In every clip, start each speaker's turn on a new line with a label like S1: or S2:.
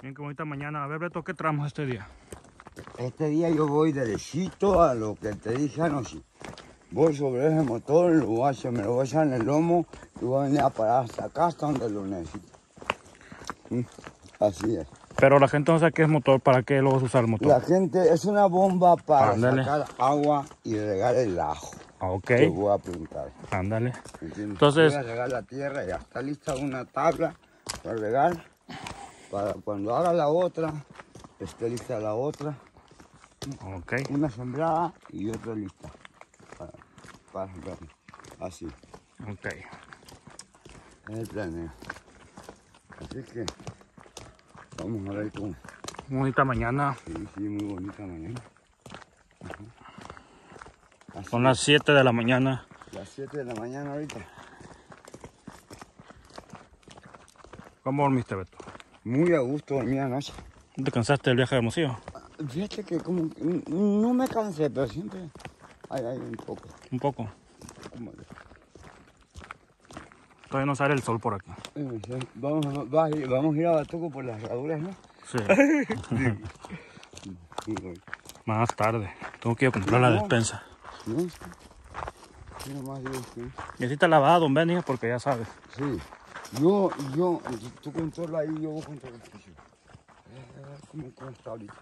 S1: Bien, como esta mañana. A ver, Beto, ¿qué tramos este día?
S2: Este día yo voy derechito a lo que te dije anoche. Voy sobre ese motor, me lo voy a echar en el lomo y voy a venir a parar hasta acá, hasta donde lo necesito. Así es.
S1: Pero la gente no sabe qué es motor, ¿para qué luego se usa el motor?
S2: La gente, es una bomba para
S1: Ándale.
S2: sacar agua y regar el ajo.
S1: Ok.
S2: Te voy a preguntar.
S1: Ándale.
S2: ¿Entiendes?
S1: Entonces,
S2: voy a regar la tierra, ya está lista una tabla para regar. Para cuando haga la otra, esté lista la otra.
S1: ok.
S2: Una sembrada y otra lista para sembrar. Así.
S1: Ok.
S2: Es el planeo. Así que vamos a ver cómo.
S1: Bonita mañana.
S2: Sí, muy bonita mañana. Así
S1: Son las 7 de la mañana.
S2: las 7 de la mañana ahorita.
S1: ¿Cómo dormiste, Beto?
S2: Muy a gusto dormí anoche.
S1: ¿No te cansaste del viaje de Hermosillo?
S2: Fíjate que como que no me cansé, pero siempre hay un poco.
S1: Un poco.
S2: Como de-
S1: Todavía no sale el sol por aquí.
S2: Vamos a ir a Batuco por las herraduras, ¿no?
S1: Sí.
S2: Sí, güey.
S1: Más tarde. Tengo que ir a comprar la
S2: No.
S1: despensa.
S2: ¿No? Sí, nomás digo, sí.
S1: Necesita lavada, don Benny, porque ya sabes.
S2: Sí. Tú controla ahí, yo voy a controlar el piso. A ver cómo está ahorita.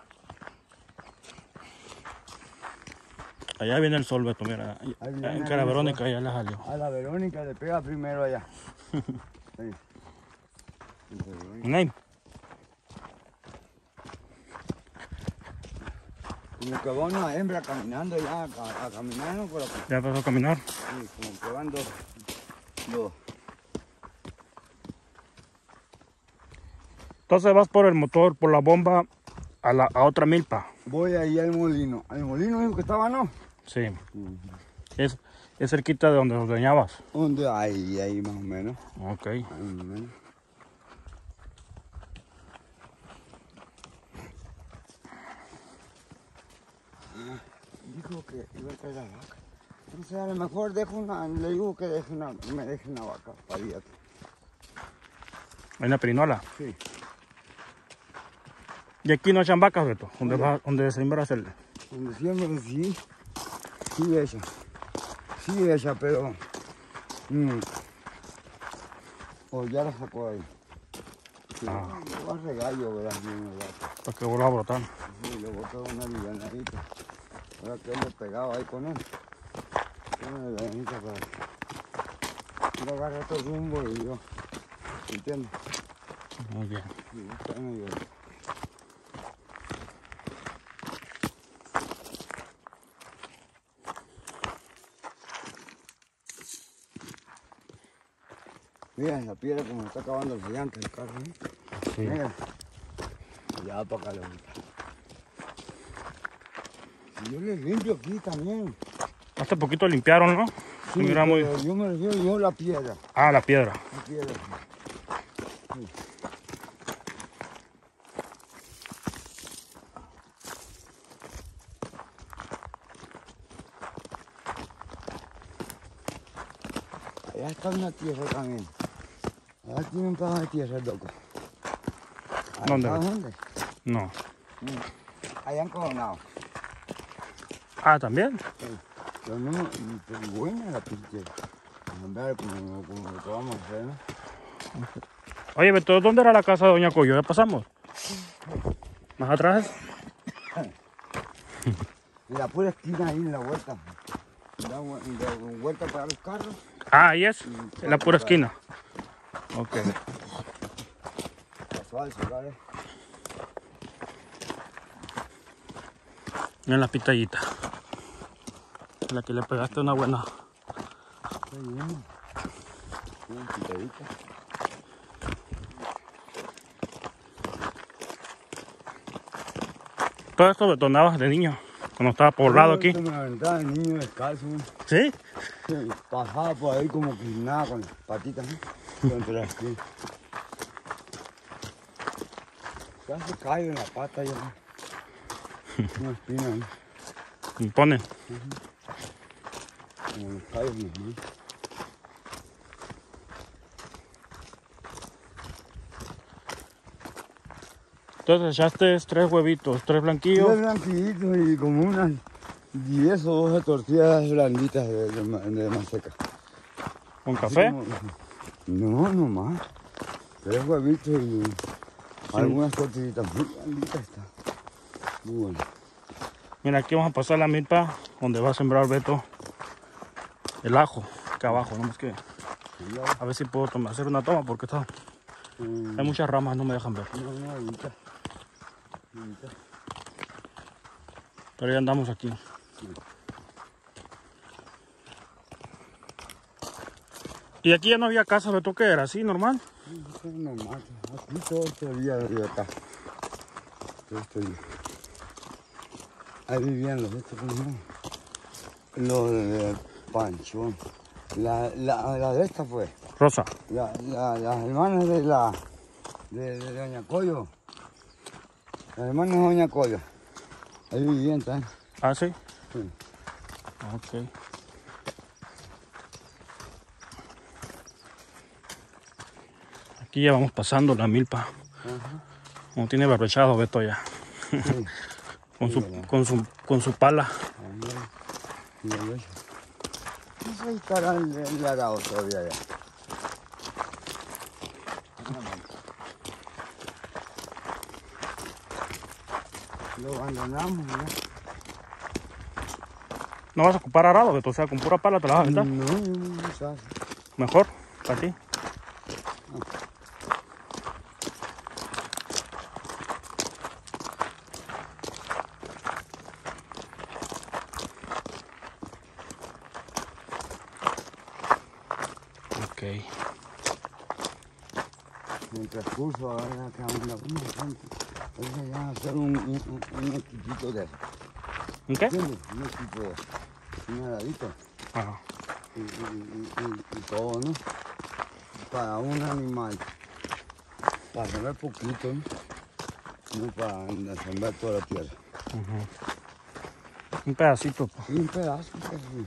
S1: Allá viene el sol, Beto, mira.
S2: Ahí viene
S1: En Cara
S2: el
S1: Verónica
S2: sol.
S1: ya la salió.
S2: A la Verónica le pega primero allá. Ahí.
S1: Ney,
S2: Como que va una hembra caminando ya, a caminar, ¿no? Por aquí.
S1: ya empezó a caminar.
S2: Sí, como que van dos.
S1: Entonces vas por el motor, por la bomba, a otra milpa.
S2: Voy ahí al molino. Al molino dijo que estaba, ¿no?
S1: Sí. Es cerquita de donde ordeñabas.
S2: ¿Dónde? Ahí más o menos.
S1: Ok.
S2: Ahí más o menos. Dijo que iba a traer la vaca. Entonces a lo mejor le digo que me deje una vaca para ir.
S1: Hay una perinola.
S2: Sí.
S1: Y aquí no echan vacas, Beto. Donde siembras el.
S2: Donde siempre sí ella. Sí ella, pero o ya la sacó ahí. Sí, lo va a regar yo, verás bien el vaca.
S1: Para que vuelva a brotar.
S2: Sí, le botó una livianadita. Ahora que él le pegaba ahí con él. Una livianadita para. Yo agarré otro rumbo y yo. ¿Entiendes?
S1: Muy bien.
S2: Sí, está medio. Mira la piedra como está acabando el llanta del carro, ¿eh?
S1: Sí.
S2: Mira. Ya para acá lo ahorita. Y yo le limpio aquí también.
S1: Hace poquito limpiaron, ¿no?
S2: Sí,
S1: Mira, muy.
S2: pero yo me refiero yo la piedra.
S1: Ah, la piedra.
S2: La piedra. Sí. Allá está una tierra también. Allá tiene un pedazo de tierra, loco.
S1: ¿Dónde?
S2: ¿Sabes dónde?
S1: No.
S2: Allá en Coronado.
S1: Ah, ¿también?
S2: Sí. Pero no, pero buena la pinche. A ver como lo que vamos a hacer, ¿no?
S1: Oye, Beto, ¿dónde era la casa de Doña Coyo? ¿Ya pasamos? ¿Más atrás?
S2: En la pura esquina ahí en la vuelta. Da vuelta para los carros.
S1: Ah, ahí es. En la pura esquina. Ok.
S2: Pasó al celular,
S1: Miren la pitallita. La que le pegaste una buena.
S2: Está bien. Una pitadita.
S1: Todo esto detonabas de niño, cuando estaba poblado aquí.
S2: Me aventaba el niño descalzo.
S1: ¿Sí?
S2: Sí, pasaba por ahí como que nada con las patitas, ¿no? Contra la esquina. Ya se cae en la pata ya. Una espina ahí.
S1: Me pone.
S2: Como los callos mismos.
S1: Entonces echaste 3 huevitos, 3 blanquillos.
S2: 3 blanquillitos y como unas 10 o 12 tortillas blanditas de maseca.
S1: ¿Con café?
S2: No, no más. 3 huevitos y algunas tortillitas muy blanditas. Está muy bueno.
S1: Mira, aquí vamos a pasar la milpa donde va a sembrar Beto el ajo. Acá abajo, no más que a ver si puedo hacer una toma porque está, hay muchas ramas, no me dejan ver.
S2: No, ahorita.
S1: Pero ya andamos aquí. Y aquí ya no había casa, Beto, ¿qué era? ¿Así, normal?
S2: Sí, normal. Aquí todo este día de acá. Todo este día. Ahí vivían los estos, los de Panchón. La de esta fue.
S1: Rosa.
S2: Las hermanas de Doña Coyo. Las hermanas de Doña Coyo. Ahí vivían también.
S1: ¿Ah, sí?
S2: Sí.
S1: Ok. Aquí ya vamos pasando la milpa.
S2: Ajá.
S1: Como tiene barbechado Beto ya.
S2: Sí.
S1: con su pala.
S2: No sé si estará el arado todavía allá. Lo abandonamos, ¿no?
S1: No vas a ocupar arado, Beto, o sea, con pura pala te la vas a aventar.
S2: No se hace.
S1: Mejor, para ti. Ok.
S2: En el transcurso, ahora que anda entonces ya hacer un equipito de eso.
S1: ¿Un qué?
S2: ¿Entiendes? Un equipo de eso. Un aradito.
S1: Ajá.
S2: Y todo, ¿no? Para un animal. Para sembrar poquito, ¿no? No para sembrar toda la tierra.
S1: Un pedacito. Pa.
S2: Y un pedazo, pues, sí.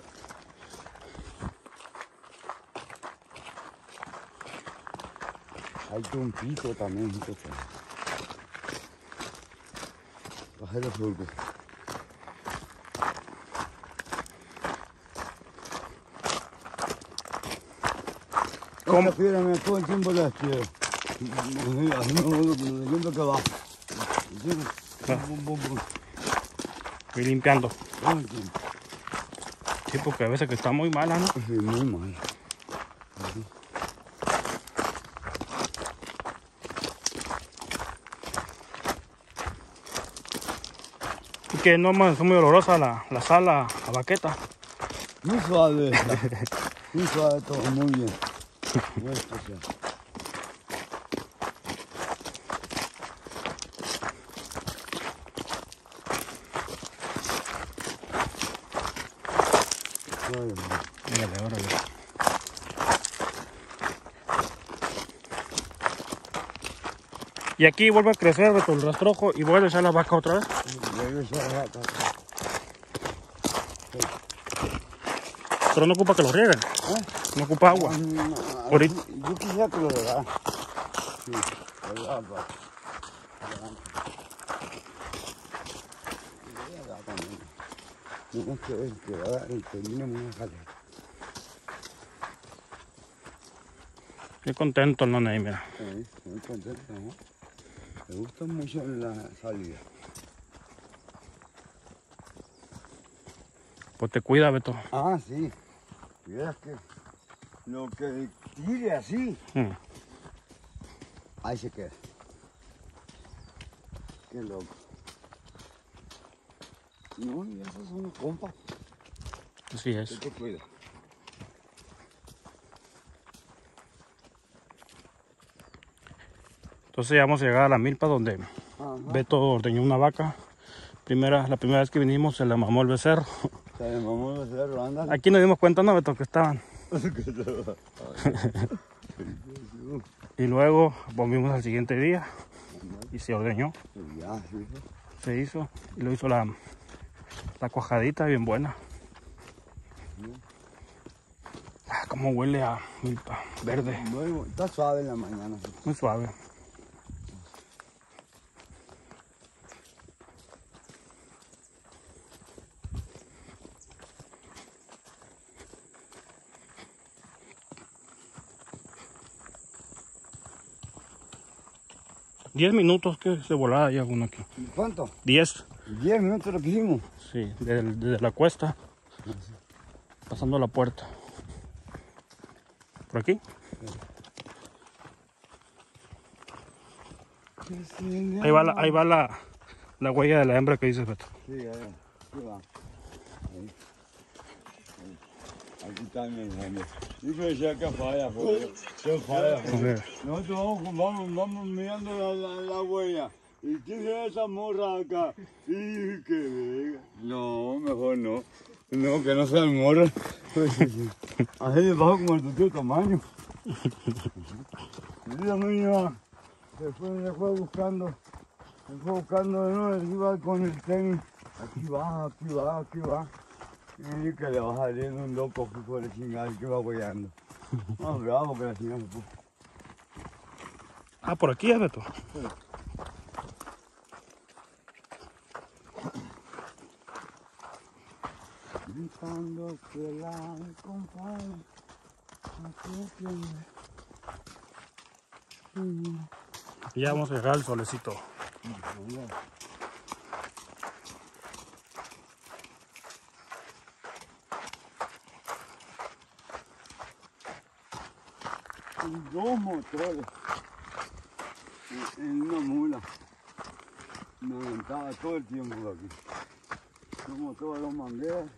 S2: Hay trompito también, entonces. Bajé los surcos.
S1: ¿Cómo?
S2: Esta piedra me todo el tiempo la piedra. Así no leyendo que va. ¿Entiendes?
S1: Voy limpiando.
S2: Todo el tiempo.
S1: Sí, porque a veces que está muy mala, ¿no?
S2: Sí, muy mal.
S1: Y que no más, es muy olorosa la sal, la baqueta.
S2: Muy suave esta. Muy suave todo, muy bien. Muy especial.
S1: Mírale, ahora ya. Y aquí vuelve a crecer, Beto, el rastrojo y vuelve a echar la vaca otra vez. Pero no ocupa que lo rieguen. No ocupa agua. Ahorita.
S2: Yo quisiera que lo regara. Sí, ¿verdad? No que terminemos una jala.
S1: Estoy contento el nene ahí, mira.
S2: Sí, muy contento, ¿no? Me gusta mucho la salida.
S1: Pues te cuida, Beto.
S2: Ah, sí. Vieras que lo que tire así, ahí se queda. Qué loco. No, y esos son compas.
S1: Así es.
S2: ¿Qué te cuida?
S1: Entonces ya vamos a llegar a la milpa donde Beto ordeñó una vaca. La primera vez que vinimos se la mamó el becerro.
S2: Se le mamó el becerro, ándale.
S1: Aquí nos dimos cuenta, ¿no, Beto? Que estaban. Y luego volvimos al siguiente día y se ordeñó.
S2: Ya, sí.
S1: Se hizo y lo hizo la cuajadita bien buena. Ah, cómo huele a milpa verde.
S2: Bueno, está suave en la mañana.
S1: Muy suave. 10 minutos que se volaba ya uno aquí.
S2: ¿Cuánto?
S1: 10.
S2: 10 minutos lo que hicimos.
S1: Sí, desde la cuesta. Pasando la puerta. ¿Por aquí? Ahí va la huella de la hembra que dices, Beto.
S2: Sí, ahí va. Ahí. Aquí también, yo creo que acá falla, se falla. Nosotros vamos mirando la huella. ¿Y quién es esa morra acá? Y que venga. No, mejor no. No, que no sean morras. Así debajo como el tuyo tamaño. Mira, niña. Se fue buscando. No, iba con el tenis. Aquí va. Y que le va saliendo un loco por el chingado que va apoyando. No, bravo que la chingada se puso.
S1: Ah, por aquí es, Beto.
S2: Sí. Gritando que la compadre.
S1: Ya vamos a llegar al solecito.
S2: Dos motores en una mula. Me aventaba todo el tiempo por aquí. Como todos los mangueras.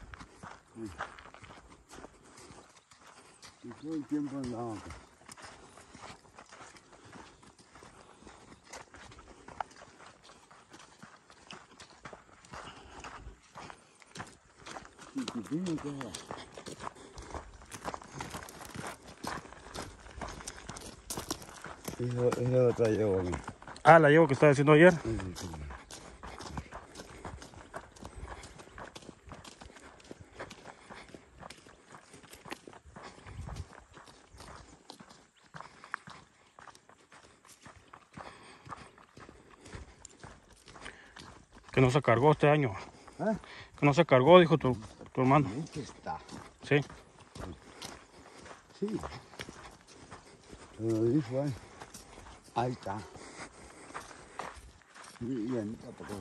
S2: Y todo el tiempo andaba acá. Chiquitín, ¿qué va? Esa es otra yegua.
S1: Ah, la yegua que estaba diciendo ayer.
S2: Sí.
S1: Que no se cargó este año.
S2: ¿Eh?
S1: Que no se cargó, dijo tu hermano.
S2: ¿Qué está?
S1: Sí.
S2: Sí. Lo dijo ahí. Ahí está. Bien, tampoco.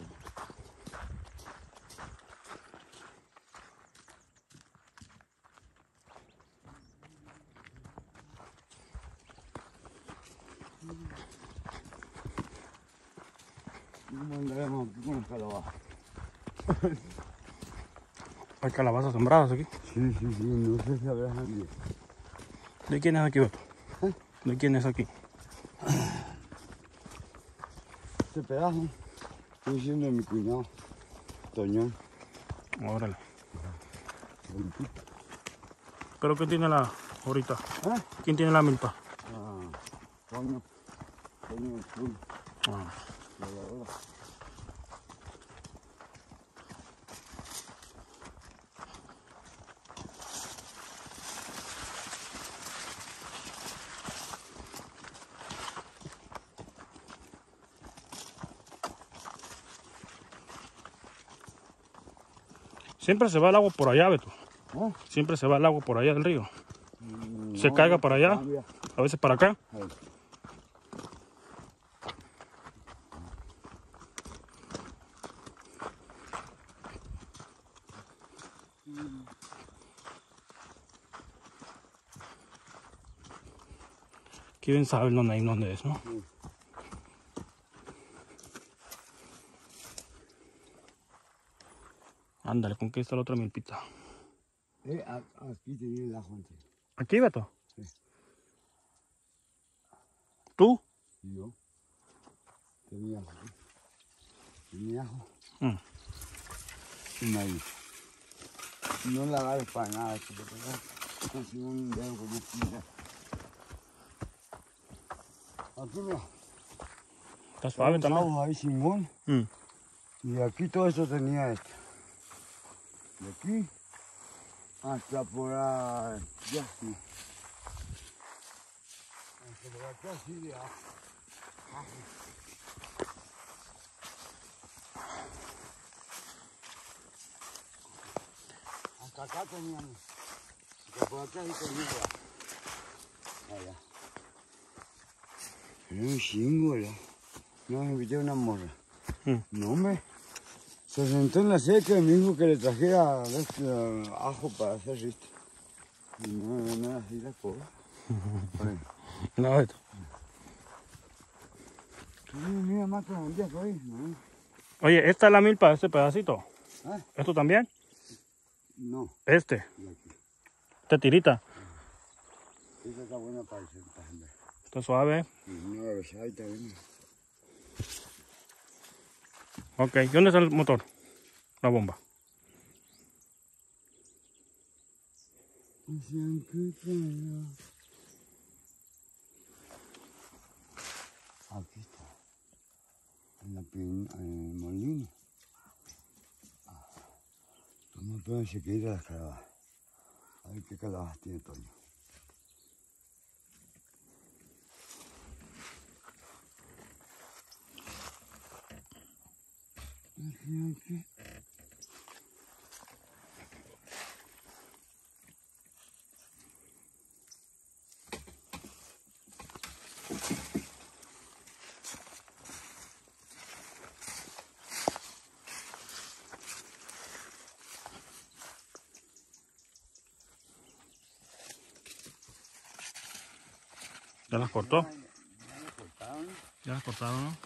S2: ¿Cómo andaremos aquí con las calabazas?
S1: Hay calabazas sembradas aquí.
S2: Sí, no sé si habrá nadie.
S1: ¿De quién es aquí, Beto?
S2: ¿Eh?
S1: ¿De quién es aquí?
S2: Este pedazo estoy diciendo de mi cuñado, Toñón.
S1: Órale. ¿Pero quién tiene la ahorita?
S2: ¿Eh?
S1: ¿Quién tiene la milpa?
S2: Toño el full.
S1: Ah. Siempre se va el agua por allá, Beto.
S2: ¿Eh?
S1: Siempre se va el agua por allá del río.
S2: No,
S1: Se caiga para allá,
S2: cambia.
S1: a veces para acá.
S2: Ahí.
S1: Quién sabe dónde es, ¿no?
S2: Sí.
S1: Ándale, conquista la otra milpita.
S2: Aquí tenía el ajo antes.
S1: ¿Aquí, Beto?
S2: Sí.
S1: ¿Tú?
S2: Y yo tenía ajo. Tenía ajo y maíz. No la agarres para nada, porque consigo un dedo con una. Aquí mira.
S1: Está suave también.
S2: Estamos ahí Simón. Y aquí todo eso tenía esto. De aquí hasta por allá. Sí. Hasta por acá así de ajo. Hasta acá teníamos. Hasta por acá sí teníamos. Allá. Era un chingo, ¿verdad? Nos invité a una morra.
S1: Mm.
S2: No, hombre. Se sentó en la seca y me dijo que le trajera ajo para hacer riste. Y no era así la cosa. Bueno.
S1: No, Beto.
S2: Mira, mata un día hoy. ¿No?
S1: Oye, ¿esta es la milpa, este pedacito?
S2: ¿Ah?
S1: ¿Esto también?
S2: No.
S1: Este.
S2: Y aquí.
S1: Esta tirita.
S2: Esa está buena para el sentaje.
S1: Está suave.
S2: Una besadita, ¿eh?
S1: Ok, ¿y dónde está el motor? La bomba.
S2: Aquí está. En el molino. Vamos a poner chiquita las calabazas. A ver qué calabazas tiene Toño. Aquí.
S1: ¿Ya las cortó?
S2: Ya lo cortaron.
S1: Ya las cortaron, ¿no?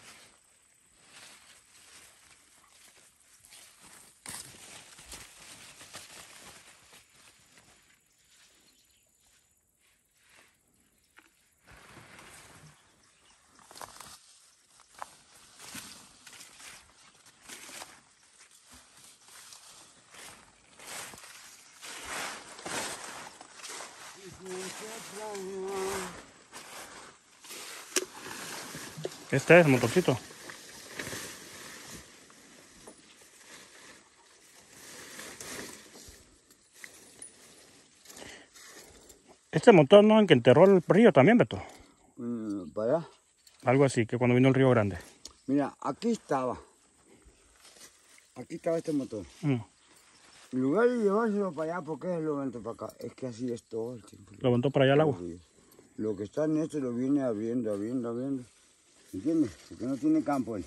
S1: Este es el motorcito. Este motor no es el que enterró el río también, Beto.
S2: Para allá.
S1: Algo así, que cuando vino el río grande.
S2: Mira, aquí estaba. Aquí estaba este motor.
S1: Mm.
S2: En lugar de llevárselo para allá, ¿por qué lo vento para acá? Es que así es todo el tiempo.
S1: Lo aventó para allá al agua.
S2: Lo que está en este lo viene abriendo. ¿Entiendes? Porque no tiene campo él.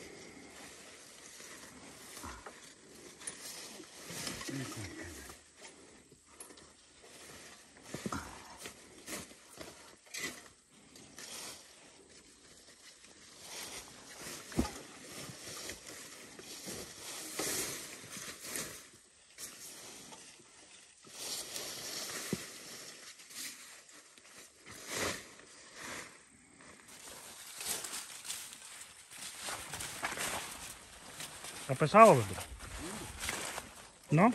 S1: ¿Está pesado, Beto? ¿No?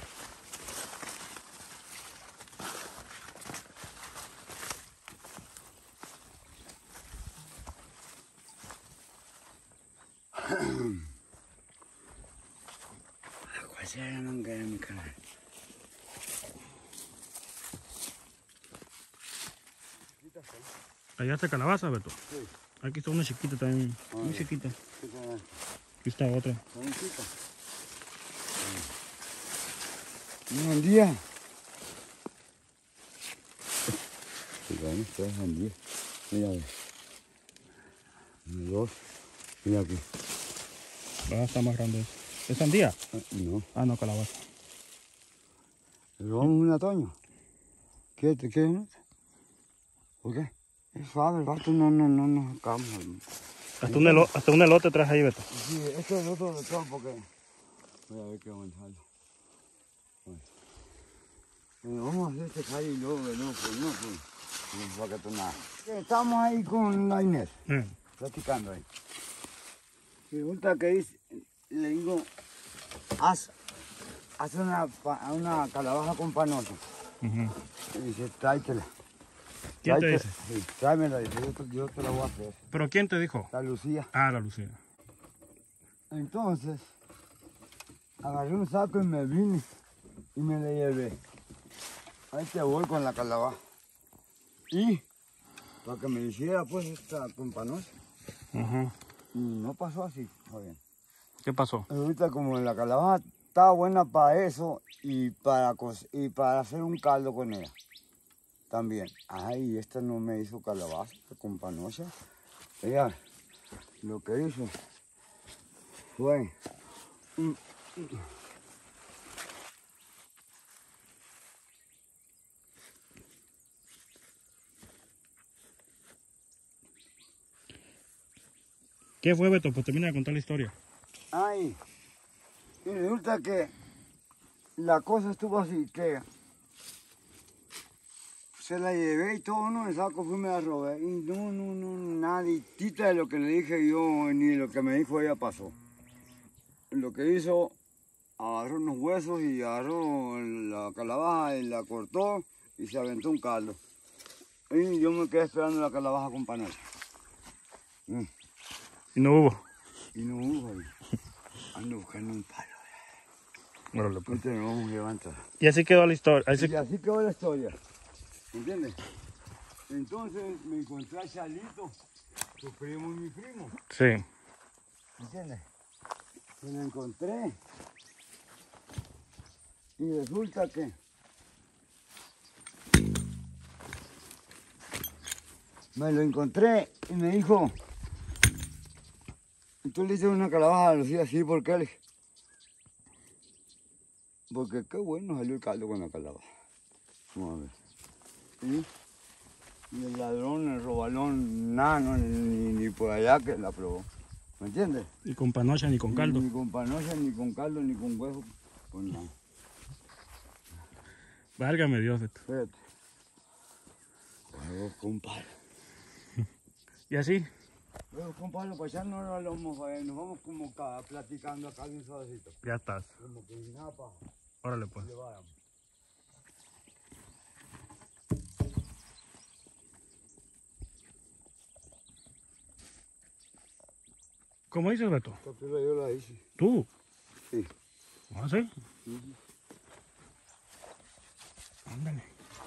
S2: ¿Cuál será la manguera de mi canal?
S1: Allá está calabaza, Beto.
S2: Sí.
S1: Aquí está una chiquita también. Muy chiquita.
S2: ¿Qué tal?
S1: Aquí está otra.
S2: Jovencita. Un buen día. Tres sandías. Mira, uno, dos. Mira aquí.
S1: Ah, está más grande. ¿Es sandía?
S2: No.
S1: Ah, no, calabaza.
S2: ¿Le robamos un Toño? ¿Qué? ¿Te quieres? ¿Por qué? Es suave, el gato no acabamos.
S1: Hasta un elote traes ahí, Beto.
S2: Sí, esto es otro de todo porque... Voy a ver qué avanzarlo. Bueno, vamos a hacer este callo y luego, pues, para que tú nada. Estamos ahí con la Inés, platicando ahí. Y resulta que dice, le digo, haz una calabaza con panosa. Y dice, tráetela.
S1: ¿Quién te dice?
S2: Sí, tráemela, dice, yo te la voy a hacer.
S1: ¿Pero quién te dijo?
S2: La Lucía.
S1: Ah, la Lucía.
S2: Entonces, agarré un saco y me vine y me la llevé. Ahí te voy con la calabaza. Y para que me hiciera pues esta companosa. Y no pasó así, joder.
S1: ¿Qué pasó?
S2: Ahorita como la calabaza estaba buena para eso y para hacer un caldo con ella. También. Ay, esta no me hizo calabaza, companosa. Ella, lo que hizo fue
S1: ¿Qué fue, Beto? Pues termina de contar la historia.
S2: ay, y resulta que la cosa estuvo así, que se la llevé y todo, no, el saco fui y me la robé. Y no, naditita de lo que le dije yo, ni de lo que me dijo ella pasó. Lo que hizo, agarró unos huesos y agarró la calabaza y la cortó y se aventó un caldo. Y yo me quedé esperando la calabaza con panocha.
S1: Y no hubo.
S2: Y no hubo ahí. Ando buscando un palo.
S1: Órale, pues.
S2: Ahorita nos vamos a levantar.
S1: Y así quedó la historia.
S2: Y así quedó la historia. ¿Entiendes? Entonces me encontré a Chalito, tu primo y mi primo.
S1: Sí.
S2: ¿Entiendes? Me lo encontré. Y resulta que me lo encontré y me dijo, y tú le dices una calabaza a Lucía así, ¿por qué? Le dije, porque qué bueno salió el caldo con la calabaza. Vamos a ver. ¿Sí? Y el ladrón, el robalón, nada, no, ni por allá que la probó. ¿Me entiendes?
S1: Ni con panocha ni con caldo.
S2: Ni con panocha, ni con caldo, ni con huevo, con nada.
S1: Válgame Dios, Beto.
S2: Fíjate. Huevos con palo.
S1: Y así.
S2: Huevos con palo, para echarnos a los mojos, nos vamos como platicando acá bien suavecito.
S1: Ya estás.
S2: Como que nada para
S1: Órale, pues.
S2: le vayamos.
S1: ¿Cómo dices, Beto?
S2: Esta pila yo la hice.
S1: ¿Tú?
S2: Sí.
S1: ¿Ah, sí? Ándale.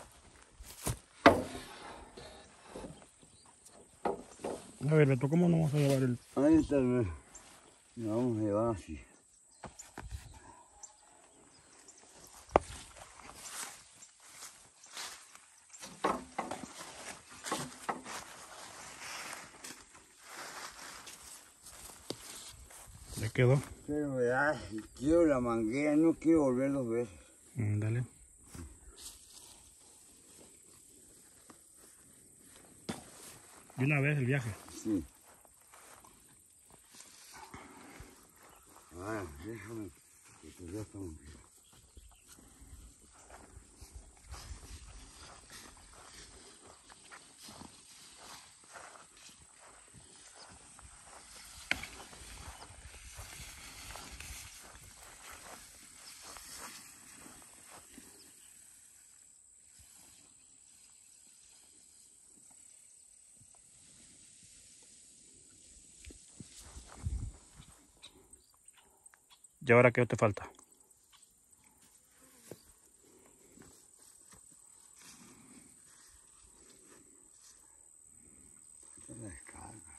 S1: A ver, Beto, ¿cómo nos vamos a llevar el...?
S2: Ahí está el mes. Nos vamos a llevar así.
S1: Ya quedó.
S2: Pero verdad, quiero la manguera, no quiero volver 2 veces.
S1: Dale. De una vez el viaje.
S2: Sí. A ver, déjame, que ya estamos bien.
S1: ¿Y ahora qué te falta?
S2: Esta es la descarga.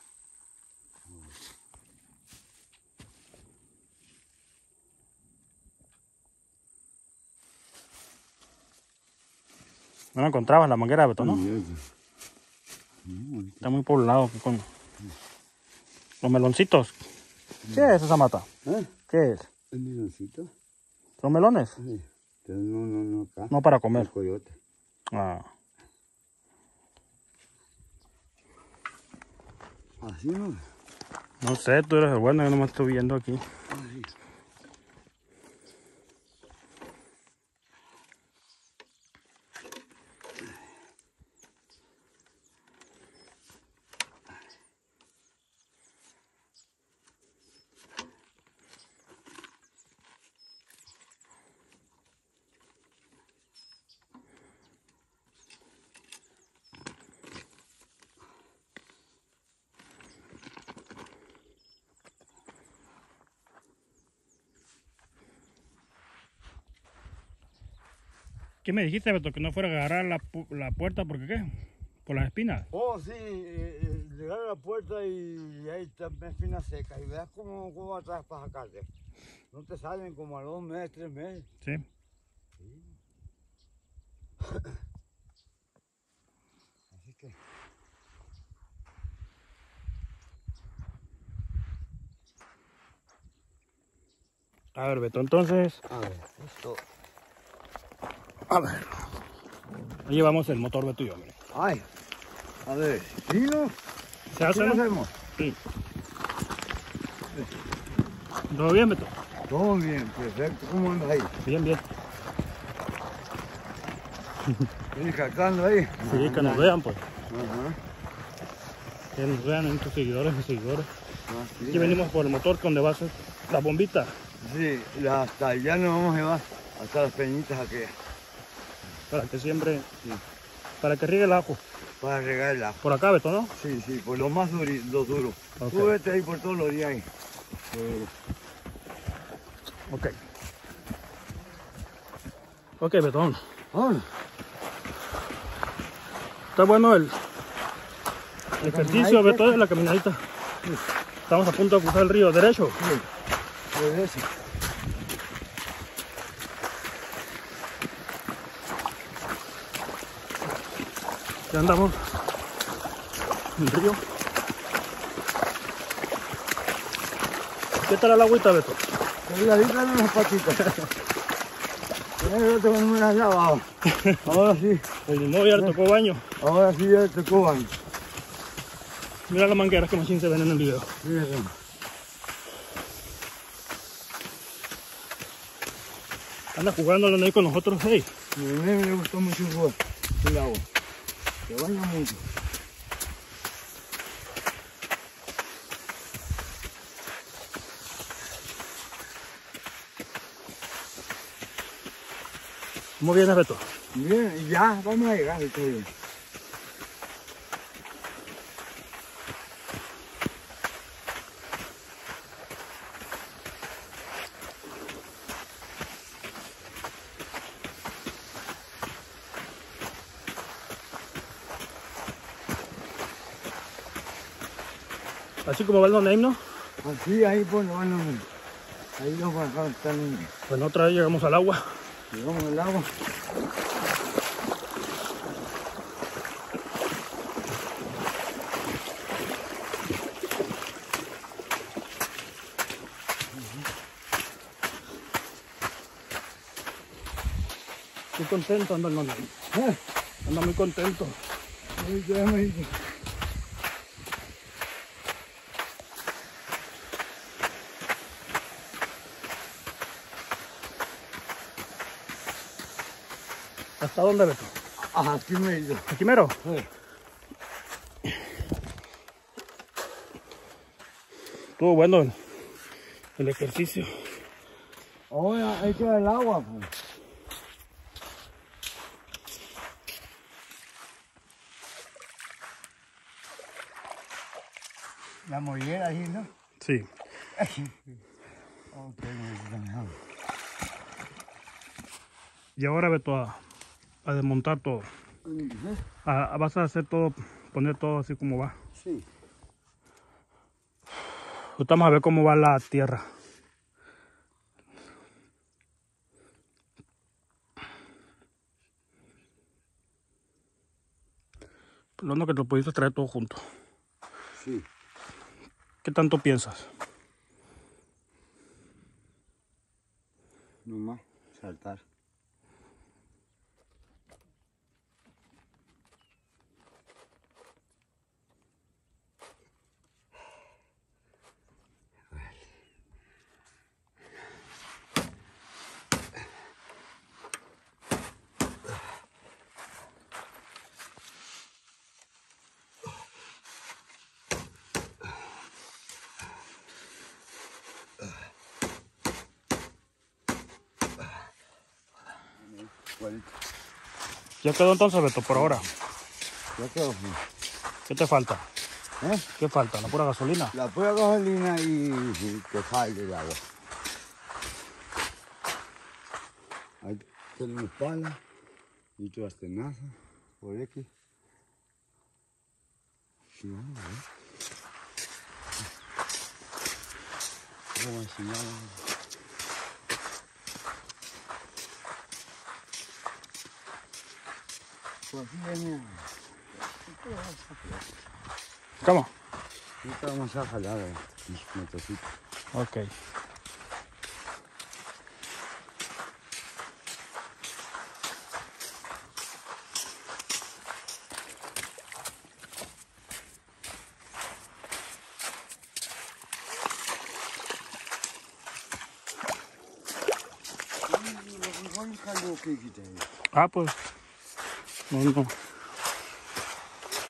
S1: No la encontrabas la manguera, Beto, ¿no?
S2: Sí,
S1: Está muy poblado aquí con los meloncitos. ¿Qué es esa mata?
S2: ¿eh?
S1: ¿Qué es?
S2: ¿El meloncito?
S1: ¿Son melones?
S2: Sí. Pero no, acá.
S1: No para comer.
S2: El coyote.
S1: Ah.
S2: Así no.
S1: No sé, tú eres el bueno, yo no me estoy viendo aquí.
S2: Así.
S1: ¿Qué me dijiste, Beto? Que no fuera a agarrar la puerta, ¿porque qué? ¿Por las espinas?
S2: Oh, sí, llegar a la puerta y ahí está una espina seca y veas cómo atrás para sacarte. No te salen como a 2 meses, 3 meses.
S1: Sí.
S2: Así que
S1: A ver, Beto, entonces.
S2: A ver, esto.
S1: A ver. Ahí llevamos el motor, Beto y yo, mire.
S2: Ay, a ver, ¿sí no?
S1: ¿Se hace,
S2: ¿Qué
S1: no?
S2: hacemos?
S1: Sí. ¿Todo bien, Beto?
S2: Todo bien, perfecto. ¿Cómo andas ahí?
S1: Bien, bien.
S2: ¿Vienes calcando ahí?
S1: Sí, que nos vean, pues.
S2: Ajá.
S1: Que nos vean nuestros seguidores y seguidores.
S2: Ah, sí,
S1: Aquí venimos por el motor donde va a ser la bombita.
S2: Sí, hasta allá nos vamos a llevar, hasta las peñitas aquellas,
S1: Para que siembre,
S2: sí,
S1: para que riegue el ajo.
S2: para regar el agua.
S1: Por acá, Beto, ¿no?
S2: Sí, sí, por lo más lo duro.
S1: Ok.
S2: Tú vete ahí por todos los días ahí.
S1: Ok. Ok, Beto.
S2: Vámonos.
S1: Está bueno el ejercicio, Beto, de la caminadita.
S2: Sí.
S1: Estamos a punto de cruzar el río derecho.
S2: Sí, pues eso.
S1: Ya andamos en el río. ¿Qué tal el agüita, Beto?
S2: Cuidadita en las patitas. Yo tengo unas lavadas. Ahora sí,
S1: Pues ni modo, ya le tocó baño.
S2: ahora sí ya te coban.
S1: Mira las mangueras que machín se ven en el video.
S2: Fíjate.
S1: Anda jugándolo ahí con nosotros, hey.
S2: A mí me gustó mucho jugar el agua. Se baña mucho.
S1: ¿Cómo vienes, Beto?
S2: Bien, ya vamos a llegar, está bien.
S1: Así como va el no-name, ¿no?
S2: Así, ahí por lo menos. Ahí nos van a estar.
S1: Pues otra vez llegamos al agua.
S2: Llegamos al agua.
S1: Estoy contento, anda el no-name. Anda muy contento.
S2: Ahí quedamos ahí.
S1: ¿Hasta dónde, Beto?
S2: Ajá, aquí me he ido.
S1: ¿Aquí mero?
S2: Sí.
S1: Estuvo bueno el ejercicio.
S2: Ahora hay que dar el agua, pues. La mollera ahí, ¿no?
S1: Sí.
S2: Ok, muy bien.
S1: Y ahora, Beto, a desmontar todo. Vas a hacer todo, poner todo así como va.
S2: Sí.
S1: Ahorita vamos a ver cómo va la tierra. Lo único que te lo pudiste traer todo junto.
S2: Sí.
S1: ¿Qué tanto piensas?
S2: Nomás saltar.
S1: Ya quedó entonces, Beto, por ahora.
S2: Ya quedó.
S1: ¿Qué te falta?
S2: ¿Eh?
S1: ¿Qué falta? ¿La pura gasolina?
S2: La pura gasolina y que salga el agua. Ahí tenemos pala y todas tenazas por aquí. Sí, vamos a ver. Vamos a enseñar. Por aquí venía.
S1: ¿Cómo?
S2: Ahorita vamos a jalar mis motocitos.
S1: Ok. Ah, pues. No, no.